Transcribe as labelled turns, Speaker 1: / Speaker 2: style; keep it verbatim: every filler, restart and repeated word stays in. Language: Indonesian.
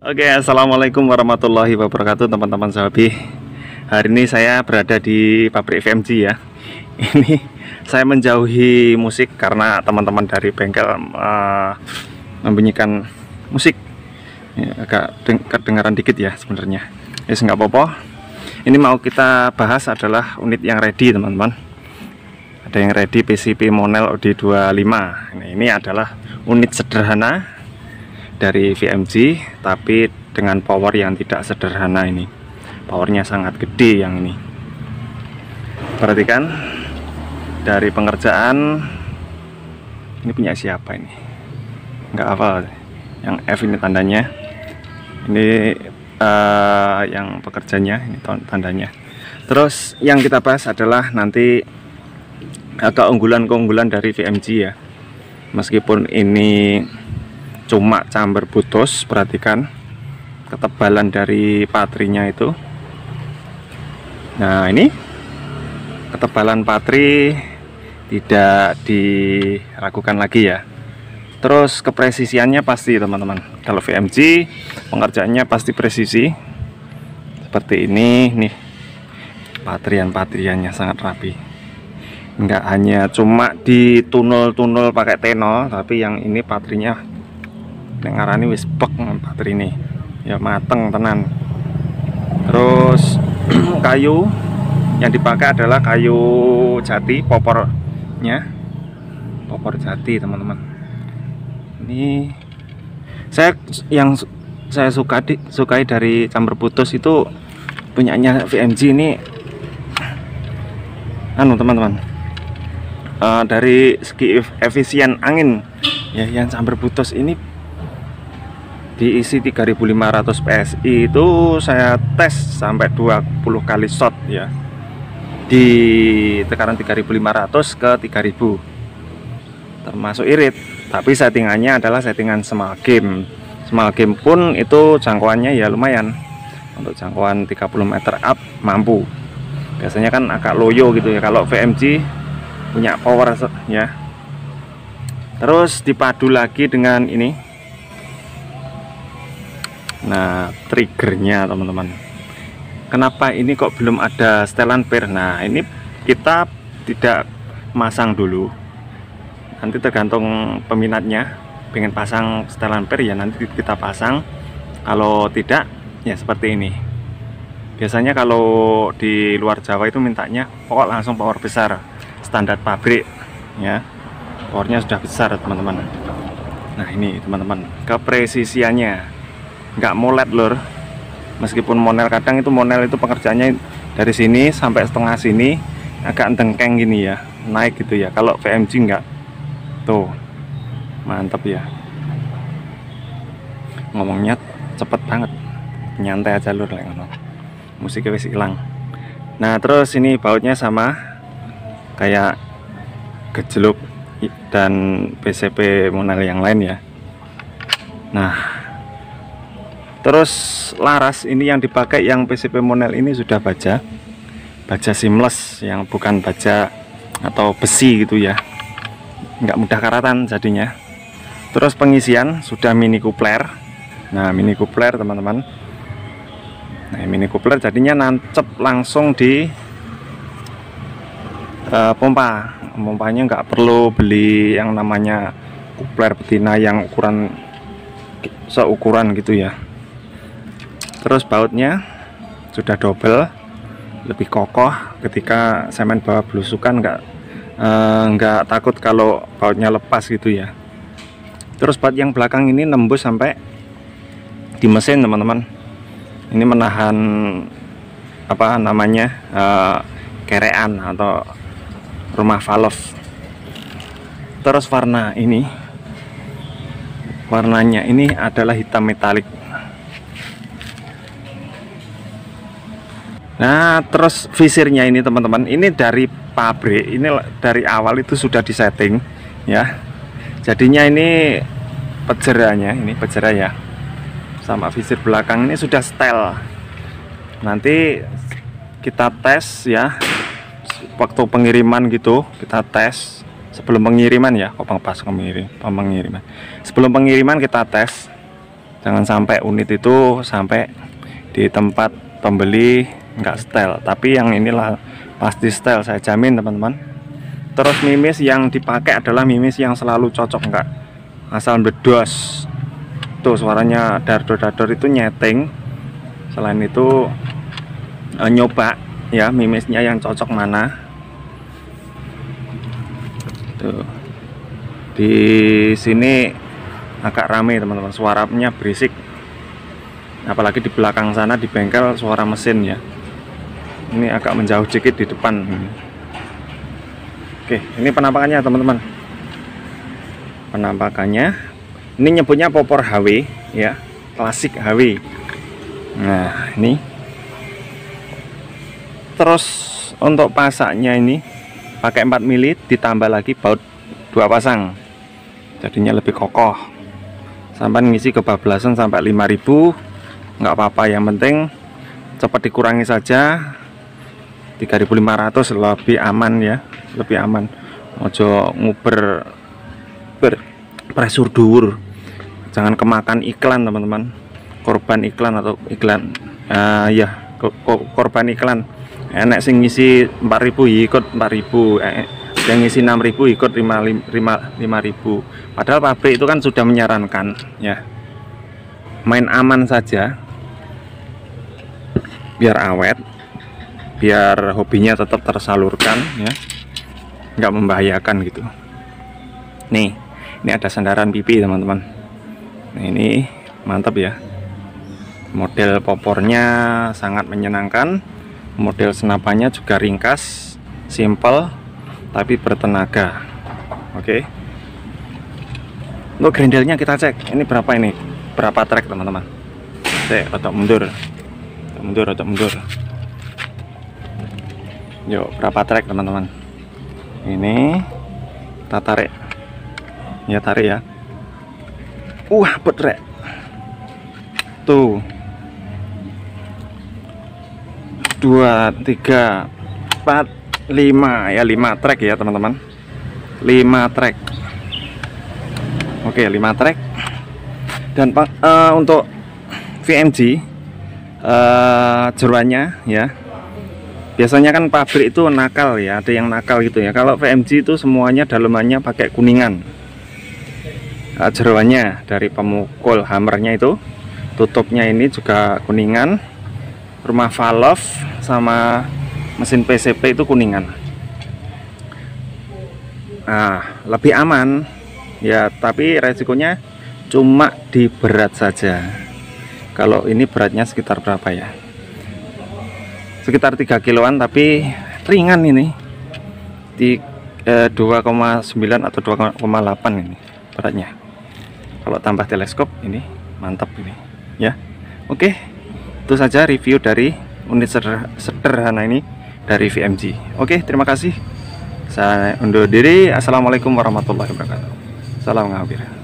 Speaker 1: Oke, assalamualaikum warahmatullahi wabarakatuh, teman-teman Sahabi. Hari ini saya berada di pabrik V M G ya. Ini saya menjauhi musik karena teman-teman dari bengkel uh, membunyikan musik. Ya, agak kedengaran dikit ya sebenarnya. Ya, nggak apa-apa. Ini mau kita bahas adalah unit yang ready, teman-teman. Ada yang ready P C P Monel O D dua puluh lima. Nah, ini adalah unit sederhana dari V M G, tapi dengan power yang tidak sederhana. Ini powernya sangat gede yang ini. Perhatikan dari pengerjaan ini punya siapa ini, nggak hafal yang F ini tandanya. Ini uh, yang pekerjanya, ini tandanya. Terus yang kita bahas adalah nanti keunggulan-keunggulan dari V M G ya. Meskipun ini cuma chamber putus, perhatikan ketebalan dari patrinya itu. Nah, ini ketebalan patri tidak diragukan lagi ya. Terus kepresisiannya pasti, teman-teman. Kalau V M G pengerjaannya pasti presisi. Seperti ini nih, patrian-patriannya sangat rapi. Enggak hanya cuma di tunnel-tunnel pakai tenol, tapi yang ini patrinya dengarani wis bek patri ini ya, mateng tenan. Terus kayu yang dipakai adalah kayu jati, popornya popor jati, teman-teman. Ini saya yang saya suka di, sukai dari chamber putus itu punyanya V M G ini anu, teman-teman, uh, dari segi efisien angin ya, yang chamber putus ini diisi tiga ribu lima ratus P S I itu saya tes sampai dua puluh kali shot ya, di tekanan tiga ribu lima ratus ke tiga ribu termasuk irit. Tapi settingannya adalah settingan small game. Small game pun itu jangkauannya ya lumayan, untuk jangkauan tiga puluh meter up mampu. Biasanya kan agak loyo gitu ya kalau V M G punya power ya. Terus dipadu lagi dengan ini. Nah, triggernya, teman-teman, kenapa ini kok belum ada setelan per? Nah, ini kita tidak masang dulu, nanti tergantung peminatnya pengen pasang setelan per ya, nanti kita pasang. Kalau tidak ya seperti ini. Biasanya kalau di luar Jawa itu mintanya pokok langsung power besar, standar pabrik ya, powernya sudah besar, teman-teman. Nah, ini teman-teman, kepresisiannya nggak molet lur. Meskipun monel, kadang itu monel itu pengerjaannya dari sini sampai setengah sini agak dengkeng gini ya, naik gitu ya. Kalau V M G nggak, tuh mantap ya, ngomongnya cepet banget, nyantai aja lur, musiknya wis hilang. Nah, terus ini bautnya sama kayak gejluk dan P C P monel yang lain ya. Nah, terus laras ini yang dipakai yang P C P Monel ini sudah baja baja seamless, yang bukan baja atau besi gitu ya, nggak mudah karatan jadinya. Terus pengisian sudah mini coupler. Nah, mini coupler, teman-teman. Nah, mini coupler jadinya nancep langsung di uh, pompa. Pompanya nggak perlu beli yang namanya coupler betina yang ukuran seukuran gitu ya. Terus bautnya sudah double, lebih kokoh ketika semen bawah belusukan, nggak eh, nggak takut kalau bautnya lepas gitu ya. Terus baut yang belakang ini nembus sampai di mesin, teman-teman. Ini menahan apa namanya eh, kerean atau rumah valve. Terus warna ini, warnanya ini adalah hitam metalik. Nah, terus visirnya ini, teman-teman, ini dari pabrik, ini dari awal itu sudah disetting ya. Jadinya ini pejeranya, ini pejera ya, sama visir belakang ini sudah setel. Nanti kita tes ya, waktu pengiriman gitu kita tes. Sebelum pengiriman ya, kok pas pengirim, pengiriman. Sebelum pengiriman kita tes Jangan sampai unit itu sampai di tempat pembeli nggak setel, tapi yang inilah pasti setel, saya jamin teman-teman. Terus mimis yang dipakai adalah mimis yang selalu cocok, nggak asal bedos. Tuh suaranya dardor-dardor itu nyeting. Selain itu eh, nyoba ya mimisnya yang cocok mana. Tuh di sini agak rame teman-teman, suaranya berisik, apalagi di belakang sana di bengkel suara mesin ya. Ini agak menjauh sedikit di depan. Oke, ini penampakannya teman-teman. Penampakannya ini nyebutnya popor H W ya, klasik H W. Nah ini terus untuk pasaknya ini pakai empat mili ditambah lagi baut dua pasang, jadinya lebih kokoh. Sampai ngisi kebablasan sampai lima ribu nggak apa-apa, yang penting cepat dikurangi saja. Tiga ribu lima ratus lebih aman ya, lebih aman. Ojo nguber ber presur dhuwur, jangan kemakan iklan teman-teman, korban iklan atau iklan uh, ya korban iklan. Enak sing ngisi empat ribu ikut empat ribu, eh, yang ngisi enam ribu ikut lima ribu. Padahal pabrik itu kan sudah menyarankan ya, main aman saja biar awet, biar hobinya tetap tersalurkan ya, nggak membahayakan gitu. Nih, ini ada sandaran pipi teman-teman. Nah, ini mantap ya, model popornya sangat menyenangkan, model senapannya juga ringkas, simple tapi bertenaga. Oke, untuk grendelnya kita cek ini berapa, ini berapa trek teman-teman. Cek atau mundur mundur atau mundur. Yuk, berapa trek teman-teman. Ini kita tarik ya, tarik ya. Wah, betrek tuh, dua tiga empat lima ya, lima trek ya teman-teman, lima trek. Oke, lima trek. Dan uh, untuk V M G uh, jeruannya ya, biasanya kan pabrik itu nakal ya, ada yang nakal gitu ya. Kalau V M G itu semuanya dalemannya pakai kuningan. Uh, jeruannya dari pemukul hammernya itu, tutupnya ini juga kuningan. Rumah valve sama mesin P C P itu kuningan. Nah, lebih aman ya, tapi resikonya cuma di berat saja. Kalau ini beratnya sekitar berapa ya, sekitar tiga kiloan, tapi ringan ini di eh, dua koma sembilan atau dua koma delapan ini beratnya. Kalau tambah teleskop ini mantap ini ya. Oke, itu saja review dari unit sederhana ini dari V M G. Oke, terima kasih, saya undur diri. Assalamualaikum warahmatullahi wabarakatuh. Salam ngabir.